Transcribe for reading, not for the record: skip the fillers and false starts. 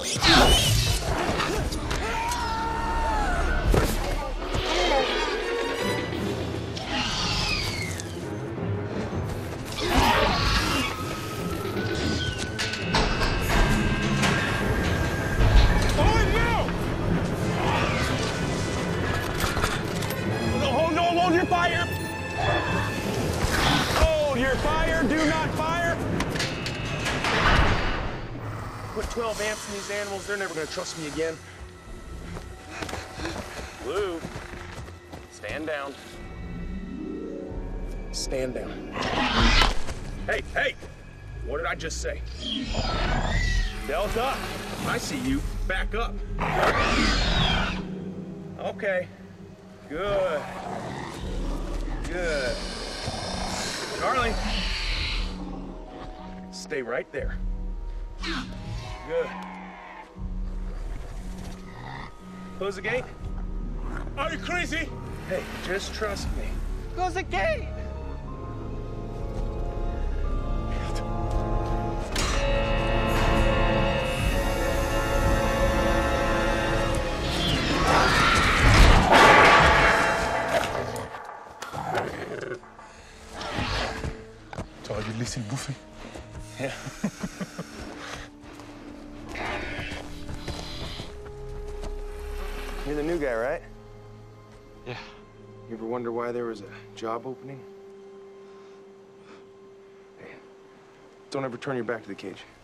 Hold your fire! Hold your fire, do not fire! Put 12 amps in these animals, they're never gonna trust me again. Blue, stand down. Stand down. Hey, hey! What did I just say? Delta, I see you. Back up. Okay. Good. Good. Charlie. Stay right there. Good. Close the gate. Are you crazy? Hey, just trust me. Close the gate. T'aurais dû le laisser le bouffer. Yeah. You're the new guy, right? Yeah. You ever wonder why there was a job opening? Hey, don't ever turn your back to the cage.